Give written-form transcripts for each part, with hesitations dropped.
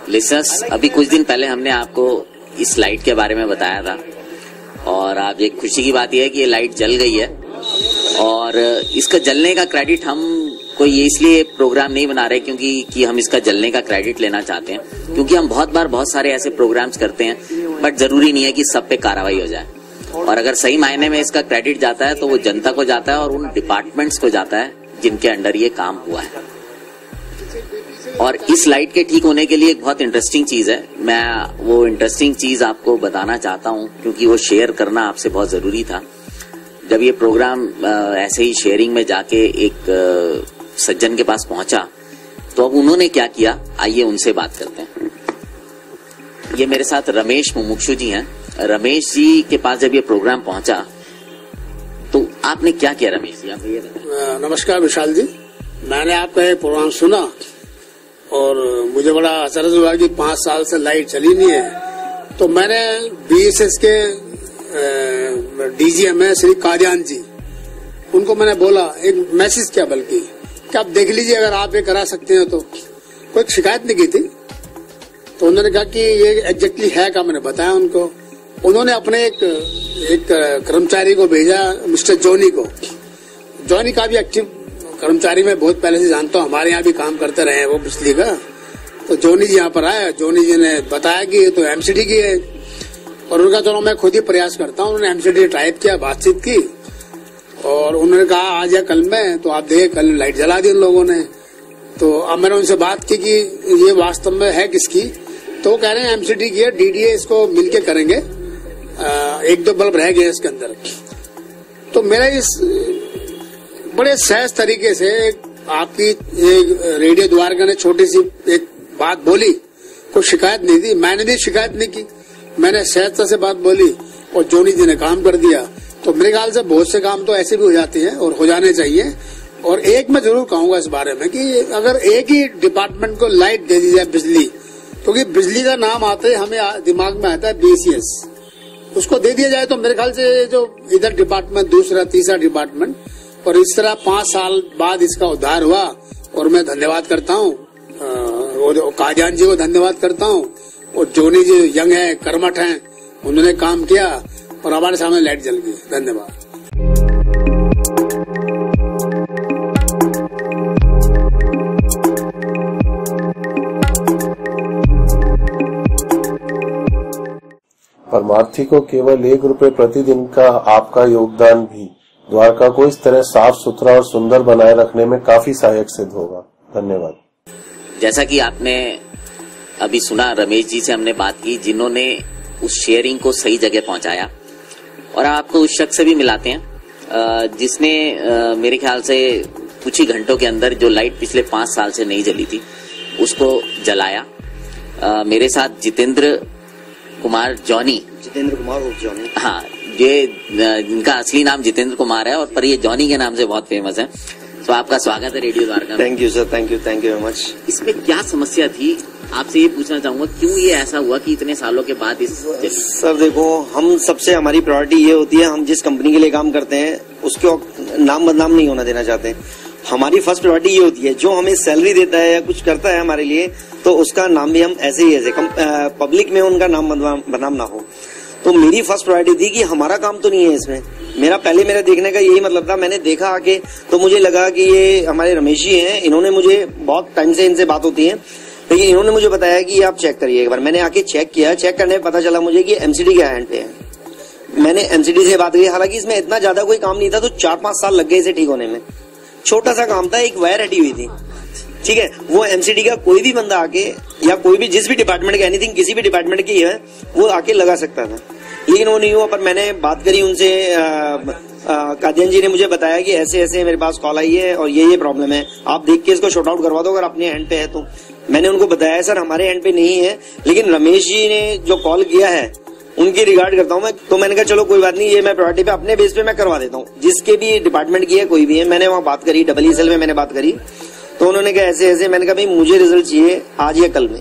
Listeners, अभी कुछ दिन पहले हमने आपको इस लाइट के बारे में बताया था और आप एक खुशी की बात यह है कि ये लाइट जल गई है और इसका जलने का क्रेडिट हम कोई ये इसलिए प्रोग्राम नहीं बना रहे क्योंकि हम इसका जलने का क्रेडिट लेना चाहते हैं, क्योंकि हम बहुत सारे ऐसे प्रोग्राम्स करते हैं बट जरूरी नहीं है कि सब पे कार्रवाई हो जाए। और अगर सही मायने में इसका क्रेडिट जाता है तो वो जनता को जाता है और उन डिपार्टमेंट्स को जाता है जिनके अंडर ये काम हुआ है। और इस लाइट के ठीक होने के लिए एक बहुत इंटरेस्टिंग चीज है, मैं वो इंटरेस्टिंग चीज आपको बताना चाहता हूं क्योंकि वो शेयर करना आपसे बहुत जरूरी था। जब ये प्रोग्राम ऐसे ही शेयरिंग में जाके एक सज्जन के पास पहुंचा तो अब उन्होंने क्या किया, आइए उनसे बात करते हैं। ये मेरे साथ रमेश मुमुक्षु जी हैं। रमेश जी के पास जब ये प्रोग्राम पहुंचा तो आपने क्या किया रमेश जी, आप ये बताएं। नमस्कार विशाल जी, मैंने आपका ये प्रोग्राम सुना और मुझे बड़ा अचरज हुआ कि 5 साल से लाइट चली नहीं है। तो मैंने बीएसएस के डीजीएम है श्री कादियान जी, उनको मैंने बोला, एक मैसेज किया बल्कि कि आप देख लीजिए अगर आप ये करा सकते हैं तो। कोई शिकायत नहीं की थी तो उन्होंने कहा कि ये एग्जैक्टली है क्या, मैंने बताया उनको। उन्होंने अपने एक कर्मचारी को भेजा, मिस्टर जॉनी को। जॉनी का भी एक्टिव कर्मचारी मैं बहुत पहले से जानता हूँ, हमारे यहाँ भी काम करते रहे हैं वो बिजली का। तो जॉनी जी यहाँ पर आया, जॉनी जी ने बताया कि ये तो एमसीडी की है और उनका चलो मैं खुद ही प्रयास करता हूँ। उन्होंने एमसीडी टाइप किया, बातचीत की और उन्होंने कहा आज या कल में, तो आप देखे कल लाइट जला दी उन लोगों ने। तो अब मैंने उनसे बात की कि ये वास्तव में है किसकी, तो वो कह रहे हैं एमसीडी की है, डीडीए इसको मिलके करेंगे, 1-2 बल्ब रह गए इसके अंदर। तो मेरा इस बड़े सहज तरीके से आपकी रेडियो द्वारका ने छोटी सी एक बात बोली, कोई शिकायत नहीं थी, मैंने भी शिकायत नहीं की, मैंने सहजता से बात बोली और जॉनी जी ने काम कर दिया। तो मेरे ख्याल से बहुत से काम तो ऐसे भी हो जाते हैं और हो जाने चाहिए। और एक मैं जरूर कहूंगा इस बारे में कि अगर एक ही डिपार्टमेंट को लाइट दे दी जाए बिजली, क्योंकि बिजली का नाम आते हमें दिमाग में आता है बीसीएस, उसको दे दिया जाए तो मेरे ख्याल से जो इधर डिपार्टमेंट दूसरा तीसरा डिपार्टमेंट, और इस तरह 5 साल बाद इसका उद्धार हुआ। और मैं धन्यवाद करता हूँ कादियान जी को, धन्यवाद करता हूँ। और जोनी जी यंग है, कर्मठ हैं, उन्होंने काम किया और हमारे सामने लाइट जल गई। धन्यवाद। परमार्थी को केवल 1 रुपए प्रतिदिन का आपका योगदान भी द्वारका को इस तरह साफ सुथरा और सुंदर बनाए रखने में काफी सहायक सिद्ध होगा। धन्यवाद। जैसा कि आपने अभी सुना, रमेश जी से हमने बात की जिन्होंने उस शेयरिंग को सही जगह पहुंचाया। और आपको उस शख्स से भी मिलाते हैं जिसने मेरे ख्याल से कुछ ही घंटों के अंदर जो लाइट पिछले 5 साल से नहीं जली थी उसको जलाया। मेरे साथ जितेंद्र कुमार जॉनी, हाँ, ये इनका असली नाम जितेंद्र कुमार है और पर ये जॉनी के नाम से बहुत फेमस है। तो आपका स्वागत है radio Dwarka. Thank you sir, thank you very much. इसमें क्या समस्या थी, आपसे ये पूछना चाहूंगा, क्यों ये ऐसा हुआ कि इतने सालों के बाद इस सर देखो, हम सबसे हमारी प्रायोरिटी ये होती है, हम जिस कंपनी के लिए काम करते हैं उसके नाम बदनाम नहीं होना देना चाहते हैं। हमारी फर्स्ट प्रायोरिटी ये होती है, जो हमें सैलरी देता है या कुछ करता है हमारे लिए, तो उसका नाम भी हम ऐसे ही पब्लिक में उनका नाम बदनाम ना हो। तो मेरी फर्स्ट प्रायोरिटी थी कि हमारा काम तो नहीं है इसमें। मेरा देखने का यही मतलब था। मैंने देखा आके तो मुझे लगा कि ये हमारे रमेश जी हैं, इन्होंने मुझे बहुत टाइम से इनसे बात होती है, लेकिन इन्होंने मुझे बताया कि आप चेक करिए एक बार। मैंने आके चेक किया, चेक करने में पता चला मुझे कि एमसीडी के हैंड पे है। मैंने एमसीडी से बात की, हालांकि इसमें इतना ज्यादा कोई काम नहीं था, तो 4-5 साल लग गए इसे ठीक होने में। छोटा सा काम था, एक वायर हटी हुई थी, ठीक है। वो एमसीडी का कोई भी बंदा आके या कोई भी जिस भी डिपार्टमेंट का एनीथिंग किसी भी डिपार्टमेंट की है वो आके लगा सकता था, लेकिन वो नहीं हुआ। पर मैंने बात करी उनसे, कादियान जी ने मुझे बताया कि ऐसे ऐसे मेरे पास कॉल आई है और ये प्रॉब्लम है, आप देख के इसको शॉर्ट आउट करवा दो अगर अपने हैंड पे है तो। मैंने उनको बताया सर हमारे हैंड पे नहीं है, लेकिन रमेश जी ने जो कॉल किया है उनकी रिगार्ड करता हूँ मैं। तो मैंने कहा चलो कोई बात नहीं, ये मैं प्रायोरिटी पे अपने बेस पे मैं करवा देता हूँ, जिसके भी डिपार्टमेंट की है कोई भी है। मैंने वहाँ बात करी, EECL में मैंने बात करी, तो उन्होंने कहा ऐसे ऐसे। मैंने कहा भाई मुझे रिजल्ट चाहिए आज या कल में,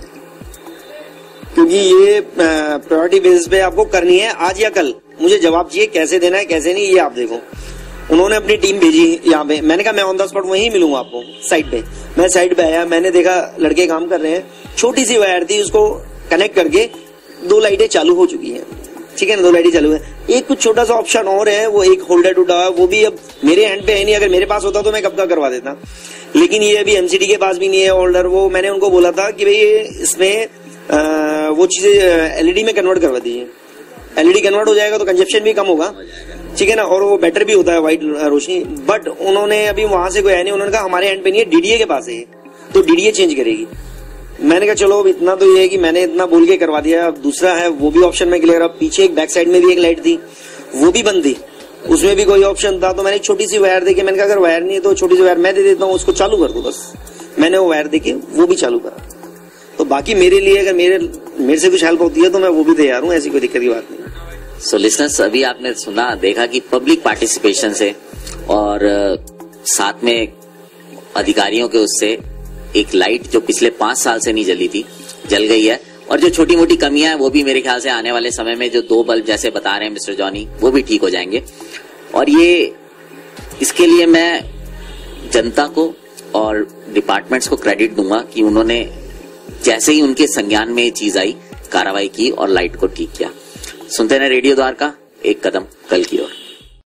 क्योंकि ये प्रायोरिटी बेसिस पे आपको करनी है आज या कल। मुझे जवाब चाहिए, कैसे देना है कैसे नहीं ये आप देखो। उन्होंने अपनी टीम भेजी यहाँ पे। मैंने कहा मैं ऑन द स्पॉट वहीं मिलूंगा आपको साइट पे। मैं साइट पे आया, मैंने देखा लड़के काम कर रहे हैं। छोटी सी वायर थी, उसको कनेक्ट करके 2 लाइटें चालू हो चुकी हैं, ठीक है ना, 2 लाइटें चालू है। एक कुछ छोटा सा ऑप्शन और है, वो एक होल्डर टूटा है, वो भी अब मेरे हैंड पे है नहीं, अगर मेरे पास होता तो मैं कब का करवा देता, लेकिन ये अभी एमसीडी के पास भी नहीं है होल्डर। वो मैंने उनको बोला था कि भाई इसमें वो चीजें एलईडी में कन्वर्ट करवा दीजिए, एलईडी कन्वर्ट हो जाएगा तो कंजप्शन भी कम होगा, ठीक है ना, और वो बेटर भी होता है व्हाइट रोशनी। बट उन्होंने अभी वहां से कोई है नहीं, उन्होंने कहा हमारे हैंड पे नहीं है, डीडीए के पास है, तो डीडीए चेंज करेगी। मैंने कहा चलो अब इतना तो ये है कि मैंने इतना बोल के करवा दिया। अब दूसरा है वो भी ऑप्शन में क्लियर। अब पीछे एक बैक साइड में भी एक लाइट थी, वो भी बंद थी, उसमें भी कोई ऑप्शन था, तो मैंने एक छोटी सी वायर देके मैंने कहा अगर वायर नहीं है तो छोटी सी वायर मैं दे देता हूँ, उसको चालू कर दो बस। मैंने वो वायर देके वो भी चालू करा। तो बाकी मेरे लिए अगर मेरे से कुछ हेल्प होती है तो मैं वो भी तैयार हूँ, ऐसी कोई दिक्कत की बात नहीं। सो लिसनर्स, अभी आपने सुना देखा कि पब्लिक पार्टिसिपेशन से और साथ में अधिकारियों के उससे एक लाइट जो पिछले 5 साल से नहीं जली थी जल गई है, और जो छोटी मोटी कमियां हैं वो भी मेरे ख्याल से आने वाले समय में जो 2 बल्ब जैसे बता रहे हैं मिस्टर जॉनी वो भी ठीक हो जाएंगे। और ये इसके लिए मैं जनता को और डिपार्टमेंट्स को क्रेडिट दूंगा कि उन्होंने जैसे ही उनके संज्ञान में ये चीज आई कार्रवाई की और लाइट को ठीक किया। सुनते रहे रेडियो द्वारका, एक कदम कल की ओर।